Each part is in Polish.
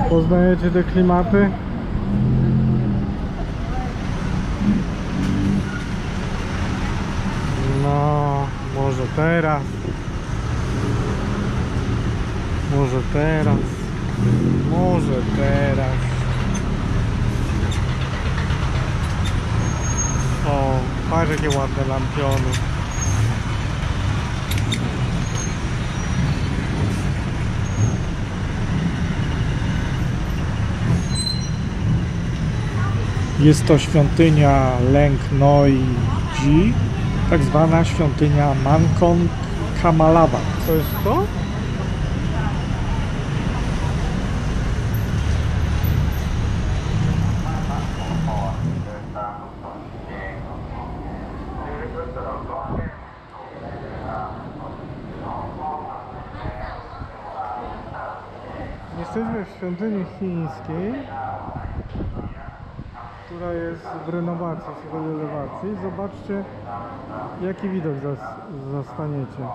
Poznajecie te klimaty? No, może teraz. Może teraz. Może teraz. O, patrz jakie ładne lampiony. Jest to świątynia Leng Noi Ji, tak zwana świątynia Mankong Kamalawa. To jest to? Jesteśmy w świątyni chińskiej, która jest w renowacji, w elewacji. Zobaczcie, jaki widok zastaniecie.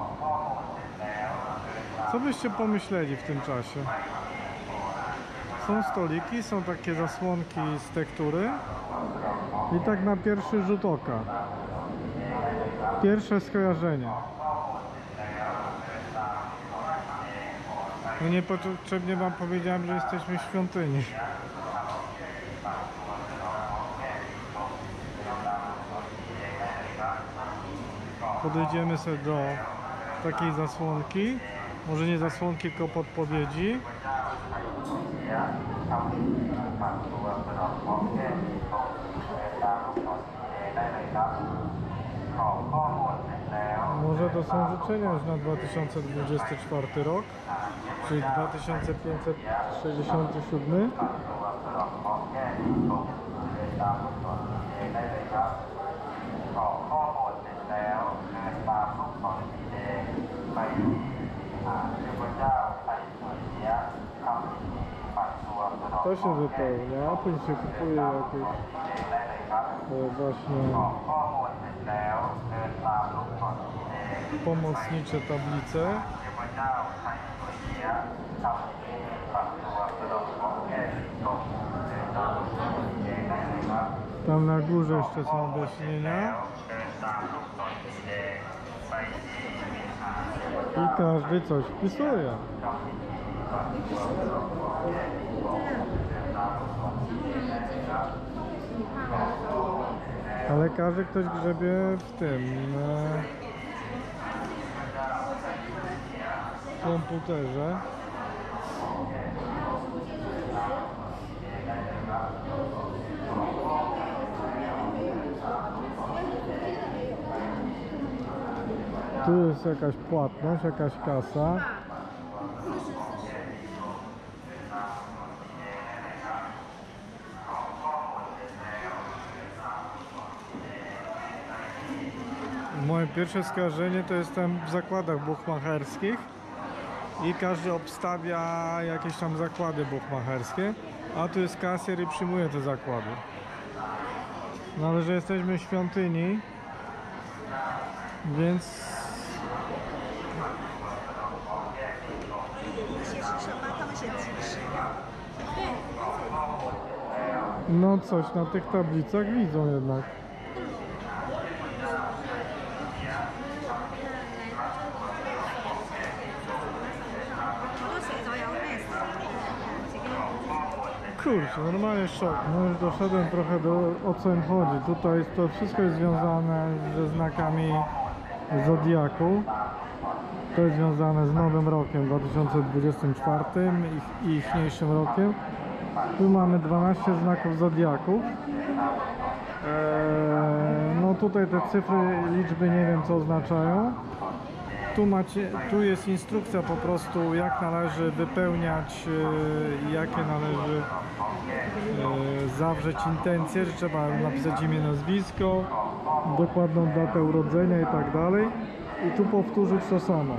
Co byście pomyśleli w tym czasie? Są stoliki, są takie zasłonki z tektury i tak na pierwszy rzut oka. Pierwsze skojarzenie. No niepotrzebnie wam powiedziałem, że jesteśmy w świątyni. Podejdziemy sobie do takiej zasłonki. Może nie zasłonki, tylko podpowiedzi. Może to są życzenia już na 2024 rok, czyli 2567. To się wypełnia, a później się kupuje jakieś właśnie pomocnicze tablice. Tam na górze jeszcze są objaśnienia. I każdy coś wpisuje. Ale każdy ktoś grzebie w tym komputerze. Tu jest jakaś płatność, jakaś kasa. Moje pierwsze skojarzenie to jestem w zakładach buchmacherskich i każdy obstawia jakieś tam zakłady buchmacherskie, a tu jest kasjer i przyjmuje te zakłady. No ale że jesteśmy w świątyni, więc no coś na tych tablicach widzą jednak. Kurczę, normalnie szok. No już doszedłem trochę o co im chodzi. Tutaj to wszystko jest związane ze znakami Zodiaku. To jest związane z Nowym Rokiem 2024 i ichniejszym rokiem. Tu mamy 12 znaków Zodiaków. No tutaj te cyfry, liczby nie wiem co oznaczają. Tu jest instrukcja po prostu jak należy wypełniać, jakie należy zawrzeć intencje, że trzeba napisać imię, nazwisko, dokładną datę urodzenia i tak dalej. I tu powtórzyć to samo.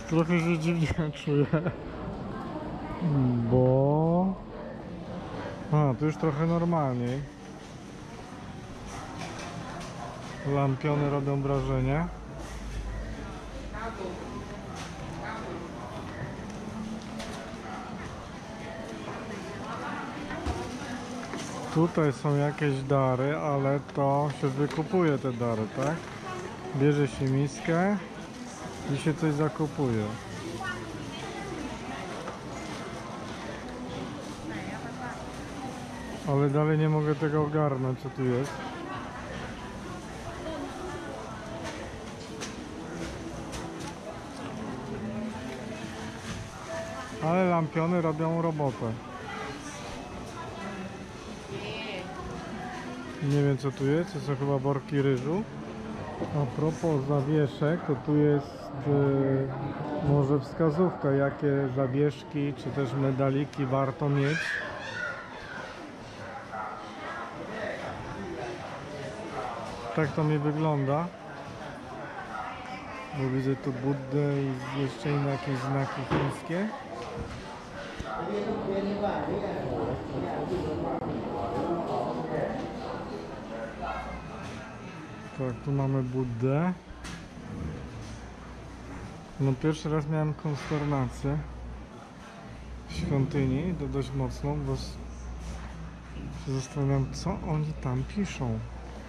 Trochę się dziwnie czuję, bo... A, tu już trochę normalniej. Lampiony robią wrażenie. Tutaj są jakieś dary, ale to się wykupuje te dary, tak? Bierze się miskę i się coś zakupuje. Ale dalej nie mogę tego ogarnąć, co tu jest. Ale lampiony robią robotę. Nie wiem, co tu jest, to są chyba worki ryżu. A propos zawieszek, to tu jest może wskazówka, jakie zawieszki czy też medaliki warto mieć. Tak to mi wygląda. Bo widzę tu Buddę i jeszcze inne jakieś znaki chińskie. Tak, tu mamy Buddę. No pierwszy raz miałem konsternację w świątyni, to dość mocną, bo się zastanawiam, co oni tam piszą.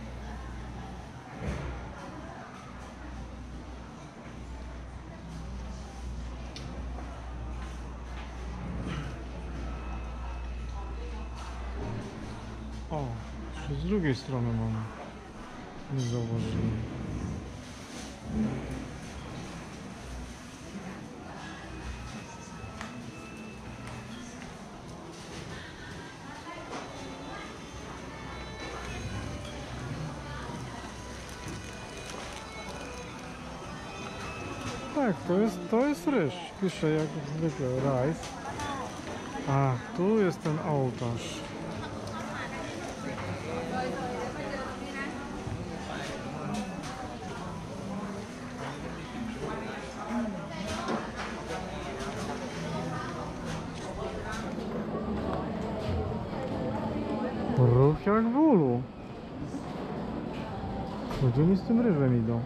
O, jeszcze z drugiej strony mamy. Nie zauważyłem. Tak, to jest ryż. Pisze jak zwykle rice. A, tu jest ten ołtarz. Ruch jak w ulu. Gdzie mi z tym ryżem idą?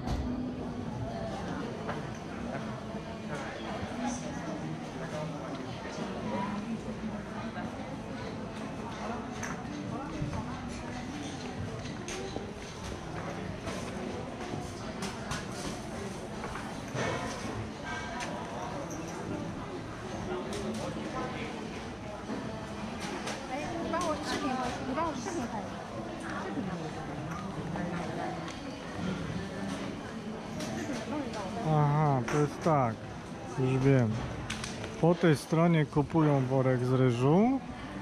Aha, to jest tak. Już wiem. Po tej stronie kupują worek z ryżu.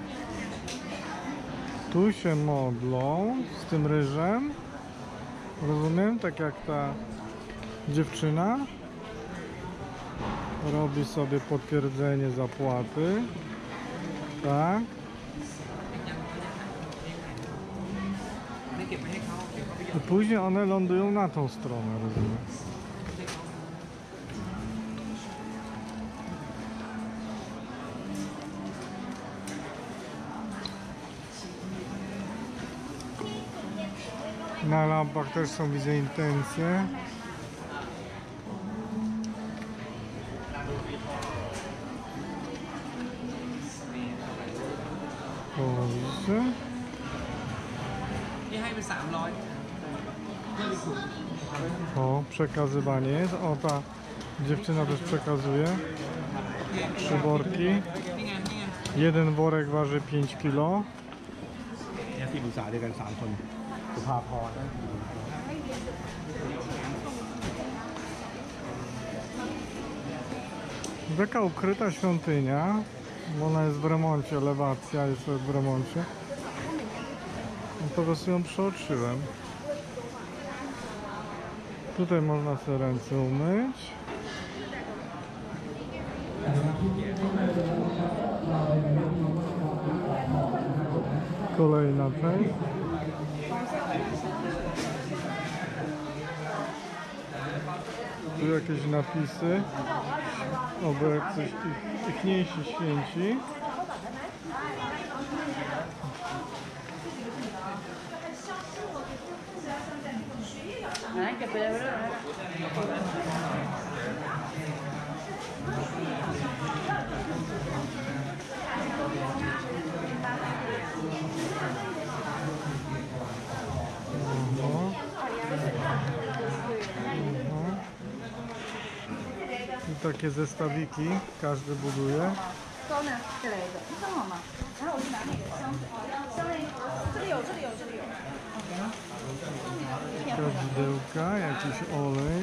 Tu się modlą z tym ryżem. Rozumiem? Tak jak ta dziewczyna robi sobie potwierdzenie zapłaty. Tak. I później one lądują na tą stronę, rozumiem. Na lampach też są, widzę, intencje. O, widzicie? O, przekazywanie jest. O, ta dziewczyna też przekazuje. 3 worki. Jeden worek waży 5 kg. ที่ปรึกษาด้วยกัน3 คนสุภาพร Taka ukryta świątynia. Ona jest w remoncie, elewacja jest w remoncie. Po prostu ją przeoczyłem. Tutaj można sobie ręce umyć. Kolejna część. Tu jakieś napisy. Oby jak coś ichniejsi święci. I takie zestawiki każdy buduje. 高呢？这来一个，你看好吗？然后我就拿那个香味盒，这里有，这里有，这里有。 Kadzidełka, jakiś olej.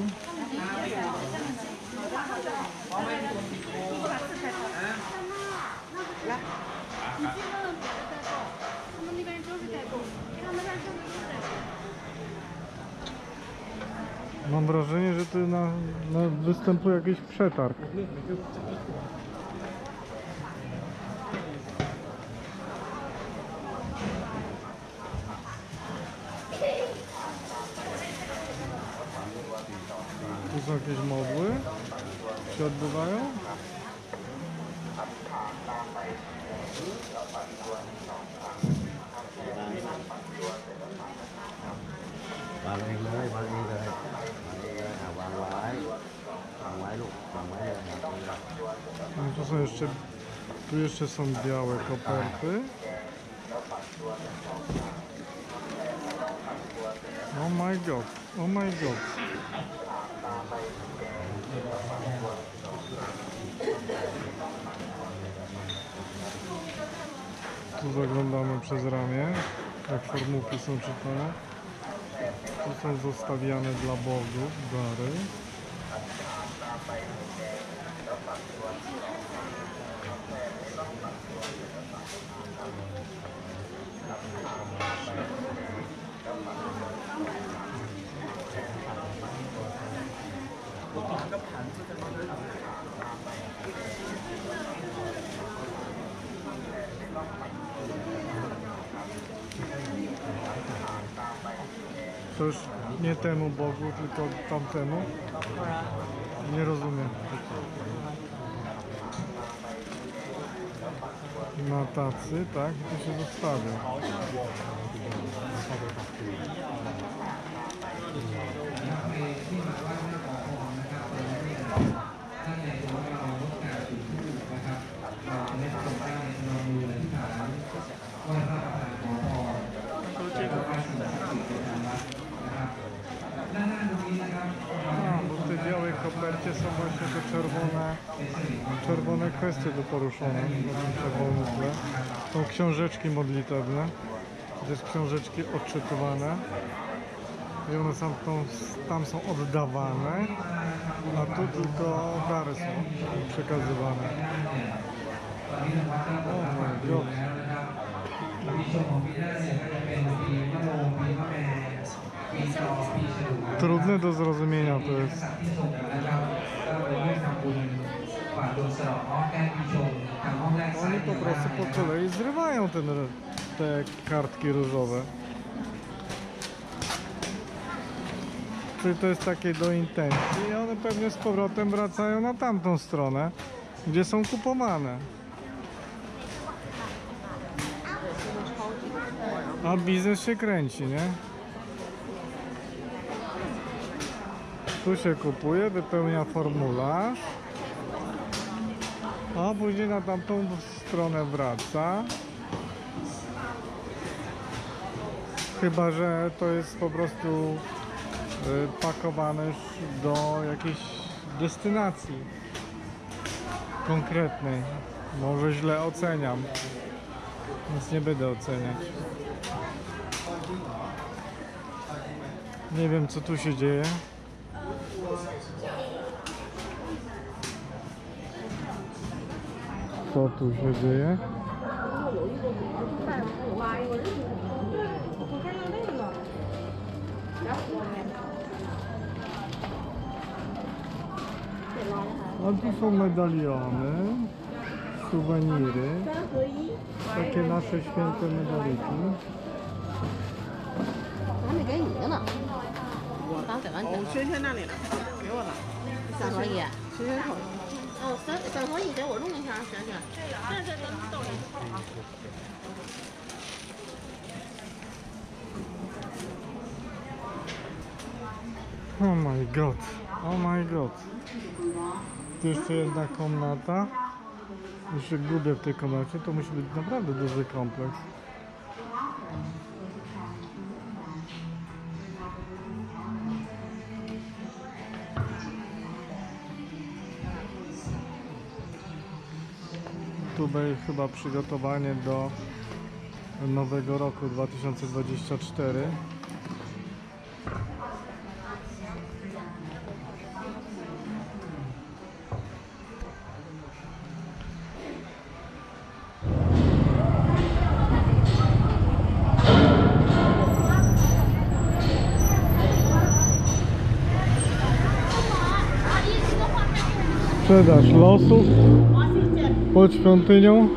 来，你这个别的代购，他们那边都是代购，他们那边都是代购。 Mam wrażenie, że tu występuje jakiś przetarg. Tu są jakieś modły, się odbywają. Vâng em ơi, vâng em rồi. Vâng em rồi, vàng quái lục, vàng quái rồi. No tu jeszcze są białe koperty. Oh my god, oh my god. Tu zaglądamy przez ramię, jak formułki są czytane. Tu są zostawiane dla bogów dary. To już nie temu Bogu, tylko tamtemu. Nie rozumiem. Na tacy, tak? I to się zostawia. Bo w tej białej kopercie są właśnie te czerwone kwestie do poruszone na tym czerwonym tle. Są książeczki modlitewne, to jest książeczki odczytywane i one tam są oddawane, a tu tylko dary są przekazywane. O my God. Trudne do zrozumienia to jest. Oni po prostu po kolei zrywają te kartki różowe. Czyli to jest takie do intencji i one pewnie z powrotem wracają na tamtą stronę, gdzie są kupowane. A biznes się kręci, nie? Tu się kupuje, wypełnia formularz, a później na tamtą stronę wraca. Chyba że to jest po prostu pakowane już do jakiejś destynacji konkretnej. Może źle oceniam, więc nie będę oceniać. Nie wiem, co tu się dzieje. Co tu się dzieje? A tu są medaliony, suweniry, takie nasze święte medaliki. 还没给你的呢，刚给完哦，轩轩那里呢？ 给我了。 3合一。 水水口。 哦，3合一，给我弄一下，选选。这豆类。 Oh my god, oh my god. Tu jeszcze jedna komnata. Już się gubię w tej komnacie, to musi być naprawdę duży kompleks. Tu będzie chyba przygotowanie do nowego roku 2024. Sprzedaż losów pod świątynią.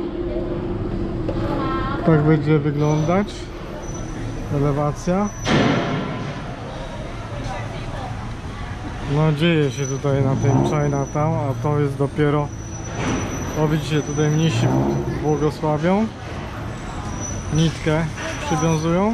Tak będzie wyglądać elewacja. No dzieje się tutaj na tym Chinatown, a to jest dopiero, o widzicie, tutaj mnisi błogosławią, nitkę przywiązują.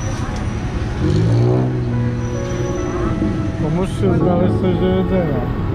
Pomóżcie znaleźć coś do jedzenia.